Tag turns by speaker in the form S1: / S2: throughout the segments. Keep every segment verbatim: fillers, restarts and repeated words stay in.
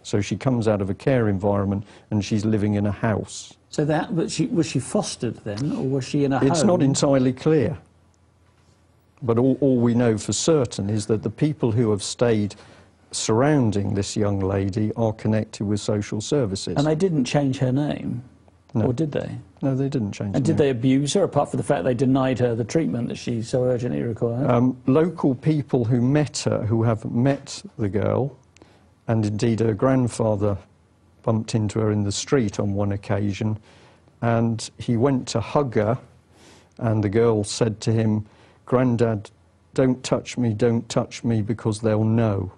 S1: So she comes out of a care environment and she's living in a house.
S2: So that, but she, was she fostered then, or was she in a
S1: It's
S2: home?
S1: not entirely clear. But all, all we know for certain is that the people who have stayed surrounding this young lady are connected with social services.
S2: And they didn't change her name?
S1: No.
S2: Or did they?
S1: No, they didn't change
S2: And
S1: her
S2: did
S1: name.
S2: they abuse her, apart from the fact they denied her the treatment that she so urgently required?
S1: Um, local people who met her, who have met the girl, and indeed her grandfather bumped into her in the street on one occasion, and he went to hug her, and the girl said to him, "Grandad, don't touch me, don't touch me, because they'll know."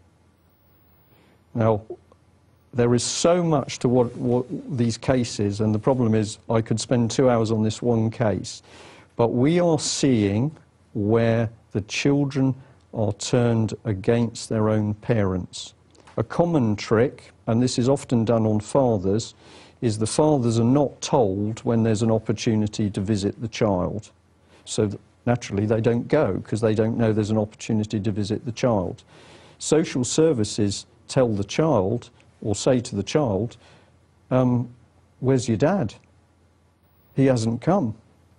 S1: Now, there is so much to what, what these cases, and the problem is I could spend two hours on this one case, but we are seeing where the children are turned against their own parents. A common trick, and this is often done on fathers, is the fathers are not told when there's an opportunity to visit the child. So that naturally they don't go because they don't know there's an opportunity to visit the child. Social services tell the child, or say to the child, um, "Where's your dad? He hasn't come.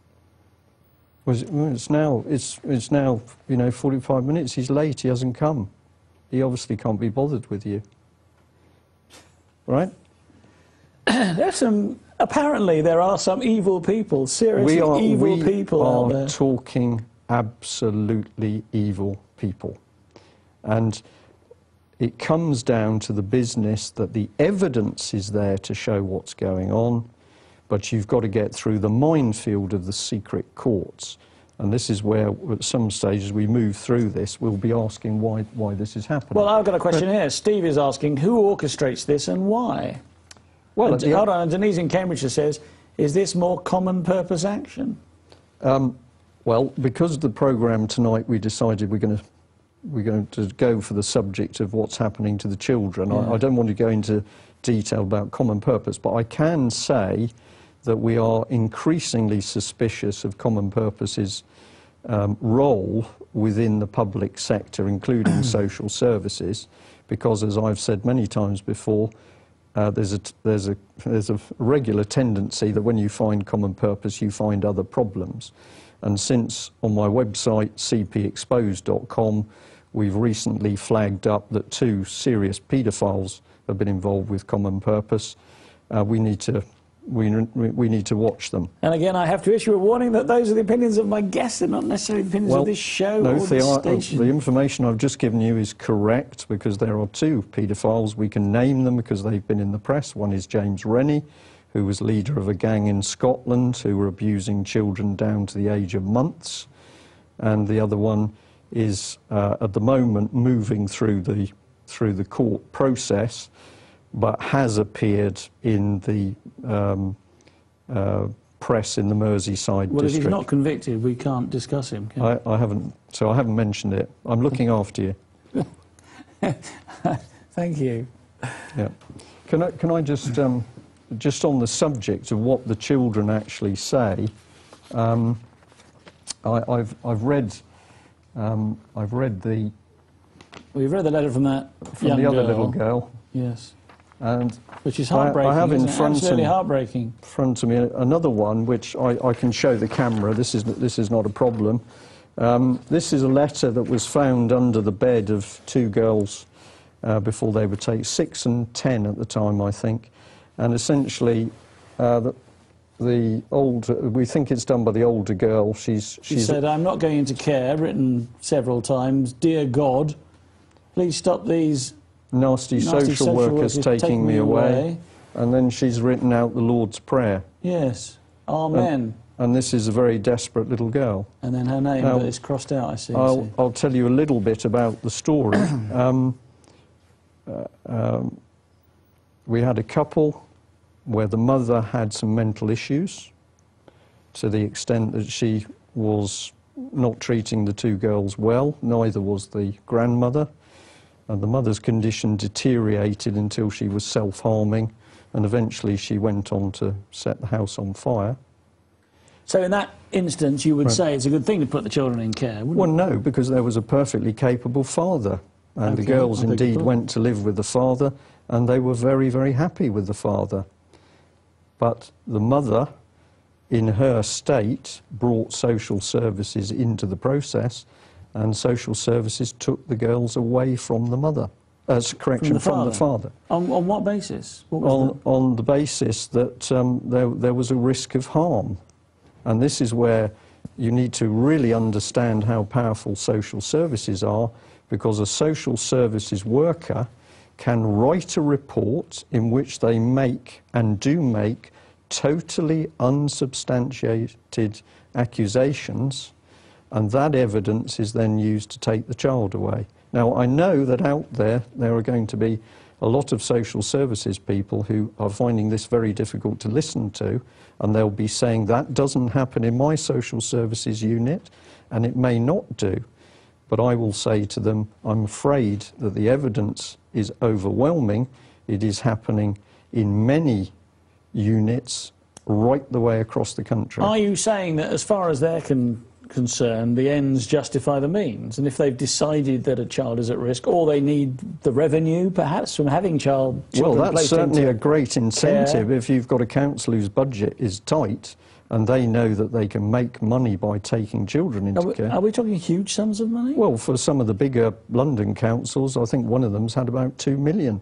S1: Well, it's now, it's, it's now, you know, forty-five minutes, he's late, he hasn't come. He obviously can't be bothered with you." Right?
S2: There's some, apparently there are some evil people, seriously
S1: we are,
S2: evil
S1: we
S2: people
S1: are
S2: out there.
S1: talking absolutely evil people. And it comes down to the business that the evidence is there to show what's going on, but you've got to get through the minefield of the secret courts. And this is where, at some stages, we move through this, we'll be asking why, why this is happening.
S2: Well, I've got a question
S1: but,
S2: here. Steve is asking, who orchestrates this and why?
S1: Well,
S2: and,
S1: the,
S2: hold on, and Denise in Cambridgeshire says, is this more common purpose action?
S1: Um, well, because of the programme tonight, we decided we're going to we're going to go for the subject of what's happening to the children.
S2: Yeah.
S1: I, I don't want to go into detail about common purpose, but I can say that we are increasingly suspicious of common purpose's um, role within the public sector, including social services, because, as I've said many times before, uh, there's, a, there's, a, there's a regular tendency that when you find common purpose, you find other problems. And since on my website, c p exposed dot com, we've recently flagged up that two serious paedophiles have been involved with common purpose, uh, we need to We, we need to watch them.
S2: And again, I have to issue a warning that those are the opinions of my guests and not necessarily the opinions
S1: well,
S2: of this show
S1: no,
S2: or this
S1: are,
S2: station.
S1: The information I've just given you is correct, because there are two paedophiles. We can name them because they've been in the press. One is James Rennie, who was leader of a gang in Scotland who were abusing children down to the age of months. And the other one is, uh, at the moment, moving through the, through the court process, but has appeared in the um, uh, press in the Merseyside
S2: well,
S1: district.
S2: if he's not convicted, we can't discuss him, can
S1: I, I haven't, so I haven't mentioned it. I'm looking after you.
S2: Thank you.
S1: Yeah. Can I, can I just, um, just on the subject of what the children actually say, um, I, I've, I've read, um, I've read the...
S2: We've read the letter from that
S1: From
S2: young
S1: the other
S2: girl.
S1: little girl.
S2: Yes.
S1: And
S2: which is
S1: I,
S2: heartbreaking,
S1: I have in
S2: isn't it?
S1: front
S2: Absolutely
S1: of,
S2: heartbreaking.
S1: front of me another one, which I, I can show the camera. This is, this is not a problem. Um, this is a letter that was found under the bed of two girls uh, before they were taken, six and ten at the time, I think. And essentially, uh, the, the old, we think it's done by the older girl. She's,
S2: She
S1: she's
S2: said, "I'm not going into care," written several times. "Dear God, please stop these
S1: nasty,
S2: nasty
S1: social,
S2: social
S1: workers,
S2: workers
S1: taking,
S2: taking
S1: me
S2: me
S1: away.
S2: away."
S1: And then she's written out the Lord's Prayer.
S2: Yes. Amen.
S1: And, and this is a very desperate little girl.
S2: And then her name
S1: Now,
S2: is crossed out, I see.
S1: I'll,
S2: see.
S1: I'll tell you a little bit about the story. um, uh, um, we had a couple where the mother had some mental issues to the extent that she was not treating the two girls well, neither was the grandmother. And the mother's condition deteriorated until she was self-harming, and eventually she went on to set the house on fire.
S2: So in that instance, you would
S1: Right.
S2: say it's a good thing to put the children in care, wouldn't
S1: Well,
S2: it?
S1: no, because there was a perfectly capable father And
S2: Okay,
S1: the girls
S2: I beg your
S1: indeed
S2: pardon.
S1: went to live with the father, and they were very, very happy with the father. But the mother, in her state, brought social services into the process, and social services took the girls away from the mother. Uh, correction, from the father.
S2: On, on what basis? What was
S1: On,
S2: the...
S1: on the basis that um, there, there was a risk of harm. And this is where you need to really understand how powerful social services are, because a social services worker can write a report in which they make, and do make, totally unsubstantiated accusations, and that evidence is then used to take the child away. Now, I know that out there, there are going to be a lot of social services people who are finding this very difficult to listen to, and they'll be saying, that doesn't happen in my social services unit, and it may not do. But I will say to them, I'm afraid that the evidence is overwhelming. It is happening in many units right the way across the country.
S2: Are you saying that as far as they're con concerned, the ends justify the means? And if they've decided that a child is at risk, or they need the revenue, perhaps, from having child children
S1: Well, that's
S2: placed
S1: certainly
S2: into
S1: a great incentive
S2: care.
S1: if you've got a council whose budget is tight, and they know that they can make money by taking children into
S2: Are we,
S1: care.
S2: are we talking huge sums of money?
S1: Well, for some of the bigger London councils, I think one of them's had about two million.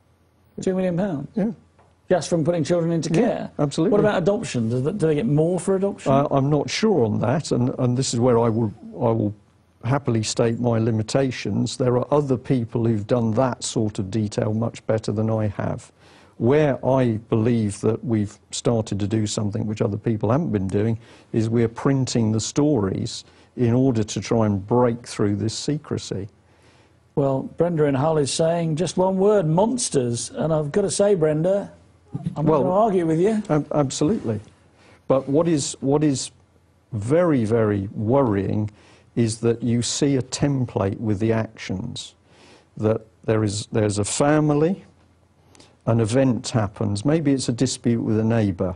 S2: Two million pounds?
S1: Yeah.
S2: Just from putting children into
S1: Yeah,
S2: care?
S1: absolutely.
S2: What about adoption? Do they, do they get more for adoption?
S1: Uh, I'm not sure on that, and, and this is where I will, I will happily state my limitations. There are other people who've done that sort of detail much better than I have. Where I believe that we've started to do something which other people haven't been doing is we're printing the stories in order to try and break through this secrecy.
S2: Well, Brenda in Hull is saying just one word, monsters. And I've got to say, Brenda, I'm
S1: Well,
S2: not going to argue with you.
S1: Ab absolutely. But what is, what is very, very worrying is that you see a template with the actions. That there is, there's a family, an event happens, maybe it's a dispute with a neighbour.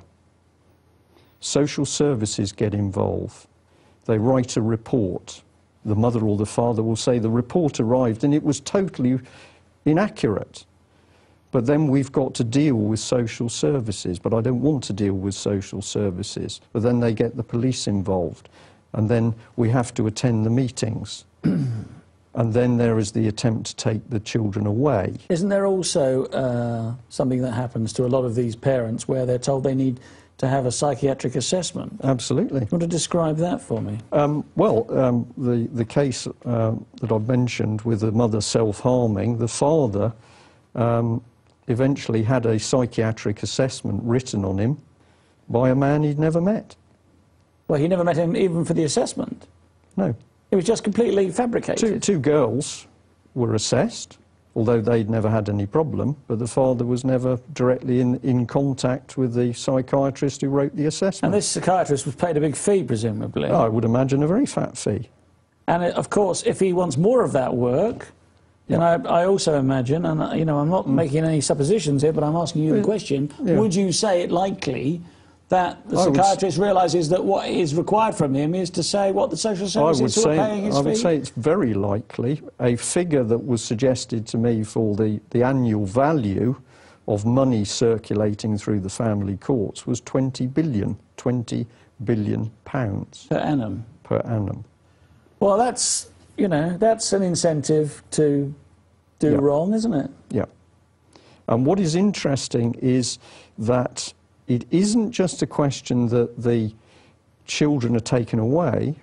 S1: Social services get involved. They write a report. The mother or the father will say the report arrived and it was totally inaccurate. But then we've got to deal with social services, but I don't want to deal with social services. But then they get the police involved, and then we have to attend the meetings. And then there is the attempt to take the children away.
S2: Isn't there also uh, something that happens to a lot of these parents where they're told they need to have a psychiatric assessment?
S1: Absolutely.
S2: You want to describe that for me?
S1: Um, well, um, the, the case uh, that I've mentioned with the mother self-harming, the father um, eventually had a psychiatric assessment written on him by a man he'd never met.
S2: Well, he never met him even for the assessment.
S1: No.
S2: It was just completely fabricated.
S1: Two, two girls were assessed, although they'd never had any problem, but the father was never directly in, in contact with the psychiatrist who wrote the assessment.
S2: And this psychiatrist was paid a big fee, presumably.
S1: Oh, I would imagine a very fat fee.
S2: And, uh, of course, if he wants more of that work, then
S1: Yeah.
S2: I, I also imagine, and, uh, you know, I'm not mm. making any suppositions here, but I'm asking you the question,
S1: yeah.
S2: would you say it likely that the
S1: I would
S2: psychiatrist realises that what is required from him is to say what the social services who are paying his
S1: I would
S2: fee?
S1: say it's very likely. A figure that was suggested to me for the, the annual value of money circulating through the family courts was twenty billion, twenty billion pounds.
S2: Per annum?
S1: Per annum.
S2: Well, that's, you know, that's an incentive to do
S1: Yeah.
S2: wrong, isn't it?
S1: Yeah. And what is interesting is that it isn't just a question that the children are taken away.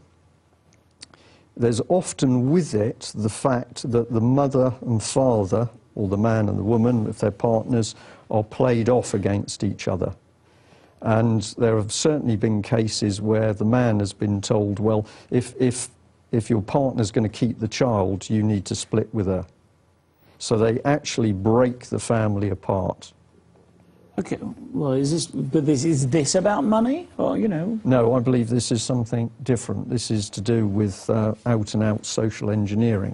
S1: There's often with it the fact that the mother and father, or the man and the woman, if they're partners, are played off against each other. And there have certainly been cases where the man has been told, well, if, if, if your partner's going to keep the child, you need to split with her. So they actually break the family apart.
S2: Okay, well, is this, but this, is this about money? Or, you know?
S1: No, I believe this is something different. This is to do with uh, out-and-out social engineering.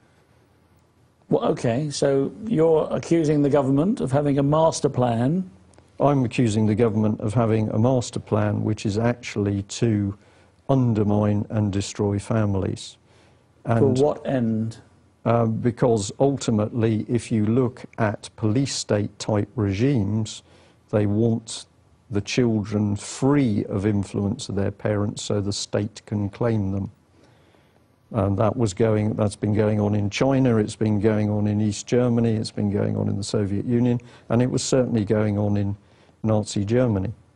S2: Well, okay, so you're accusing the government of having a master plan.
S1: I'm accusing the government of having a master plan which is actually to undermine and destroy families. And
S2: For what end?
S1: uh, because ultimately, if you look at police state type regimes, they want the children free of influence of their parents so the state can claim them. And that was going, that's been going on in China, it's been going on in East Germany, it's been going on in the Soviet Union, and it was certainly going on in Nazi Germany.